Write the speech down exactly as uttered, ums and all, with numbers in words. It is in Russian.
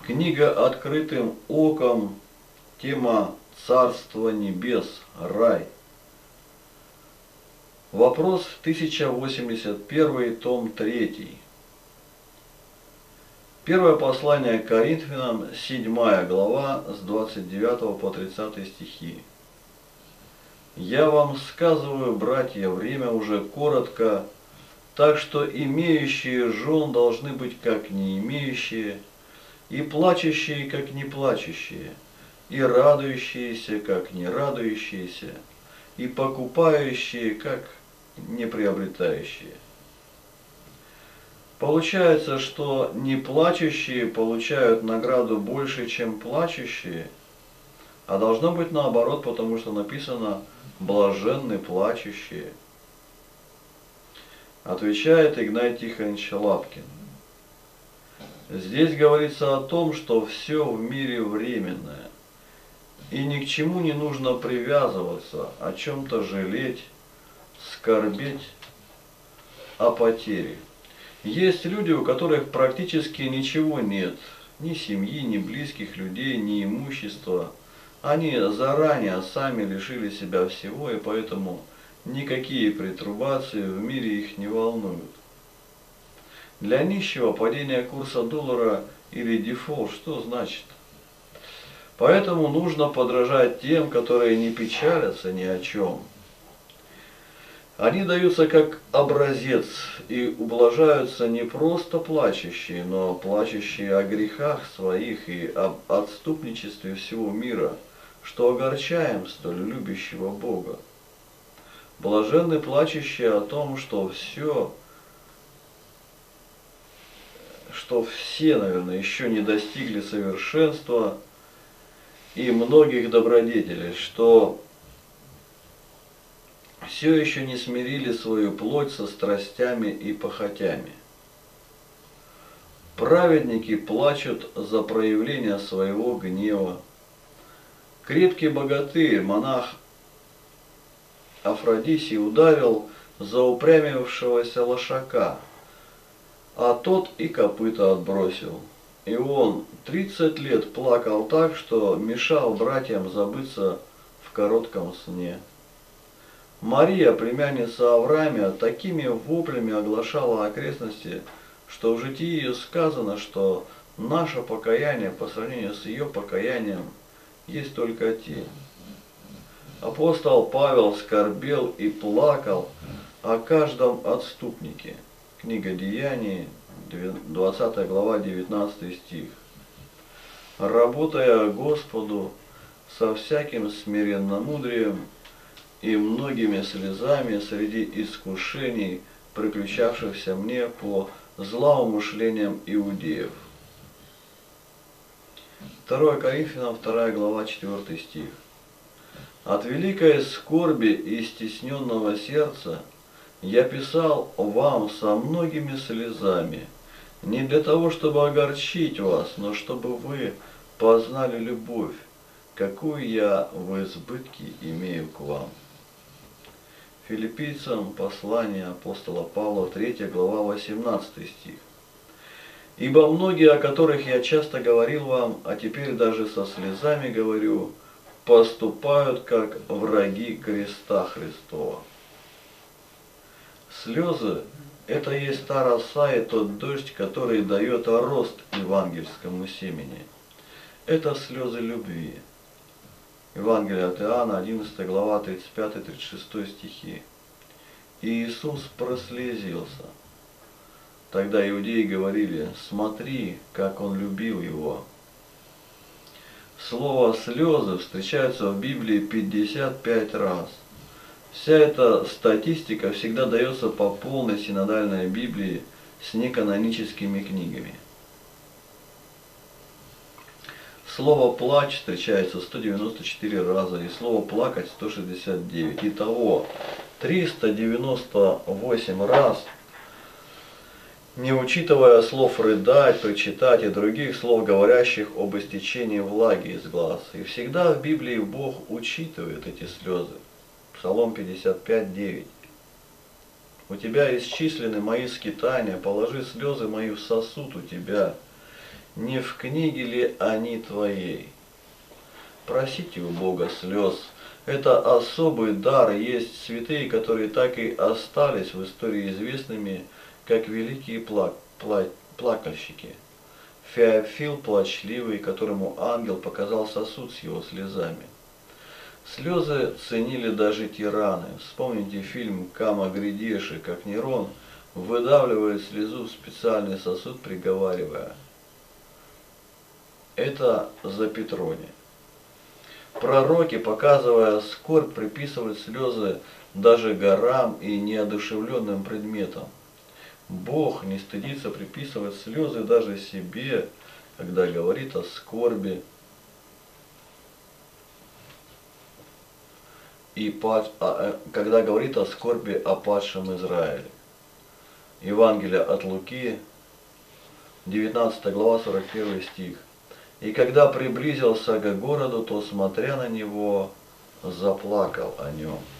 Книга «Открытым оком», тема «Царство небес», рай. Вопрос тысяча восемьдесят один, том три. Первое послание к Коринфянам, седьмая глава, с двадцать девятого по тридцатый стихи. «Я вам сказываю, братья, время уже коротко, так что имеющие жен должны быть как не имеющие, и плачущие, как не плачущие, и радующиеся, как не радующиеся, и покупающие, как не приобретающие». Получается, что не плачущие получают награду больше, чем плачущие, а должно быть наоборот, потому что написано «блаженны плачущие». Отвечает Игнатий Тихонович Лапкин. Здесь говорится о том, что все в мире временное, и ни к чему не нужно привязываться, о чем-то жалеть, скорбеть о потере. Есть люди, у которых практически ничего нет, ни семьи, ни близких людей, ни имущества. Они заранее сами лишили себя всего, и поэтому никакие претурбации в мире их не волнуют. Для нищего падение курса доллара или дефолт что значит? Поэтому нужно подражать тем, которые не печалятся ни о чем. Они даются как образец и ублажаются не просто плачущие, но плачущие о грехах своих и об отступничестве всего мира, что огорчаем столь любящего Бога. Блаженны плачущие о том, что все, что все, наверное, еще не достигли совершенства и многих добродетелей, что все еще не смирили свою плоть со страстями и похотями. Праведники плачут за проявление своего гнева. Крепкий богатырь, монах Афродисий, ударил заупрямившегося лошака, а тот и копыта отбросил. И он тридцать лет плакал так, что мешал братьям забыться в коротком сне. Мария, племянница Авраамия, такими воплями оглашала окрестности, что в житии ее сказано, что наше покаяние по сравнению с ее покаянием есть только тень. Апостол Павел скорбел и плакал о каждом отступнике. Книга Деяний, двадцатая глава, девятнадцатый стих. «Работая Господу со всяким смиренномудрием и многими слезами среди искушений, приключавшихся мне по злоумышлениям иудеев». второе Коринфянам, вторая глава, четвёртый стих. «От великой скорби и стесненного сердца я писал вам со многими слезами, не для того, чтобы огорчить вас, но чтобы вы познали любовь, какую я в избытке имею к вам». Филиппийцам послание апостола Павла, третья глава, восемнадцатый стих. «Ибо многие, о которых я часто говорил вам, а теперь даже со слезами говорю, поступают как враги креста Христова». Слезы – это есть та роса и тот дождь, который дает рост евангельскому семени. Это слезы любви. Евангелие от Иоанна, одиннадцатая глава, тридцать пятый тридцать шестой стихи. «И Иисус прослезился. Тогда иудеи говорили: смотри, как Он любил Его». Слово «слезы» встречается в Библии пятьдесят пять раз. Вся эта статистика всегда дается по полной синодальной Библии с неканоническими книгами. Слово «плач» встречается сто девяносто четыре раза, и слово «плакать» сто шестьдесят девять. Итого триста девяносто восемь раз, не учитывая слов «рыдать», «причитать» и других слов, говорящих об истечении влаги из глаз. И всегда в Библии Бог учитывает эти слезы. Псалом пятьдесят пять, девять. «У тебя исчислены мои скитания, положи слезы мои в сосуд у тебя, не в книге ли они твоей? Просите у Бога слез. Это особый дар, есть святые, которые так и остались в истории известными, как великие пла пла плакальщики. Феофил плачливый, которому ангел показал сосуд с его слезами. Слезы ценили даже тираны. Вспомните фильм «Кама Гридеши», как Нерон выдавливает слезу в специальный сосуд, приговаривая: «Это за Петрони». Пророки, показывая скорбь, приписывают слезы даже горам и неодушевленным предметам. Бог не стыдится приписывать слезы даже себе, когда говорит о скорби и пад... когда говорит о скорби о падшем Израиле. Евангелие от Луки, девятнадцатая глава, сорок первый стих. «И когда приблизился к городу, то, смотря на него, заплакал о нем».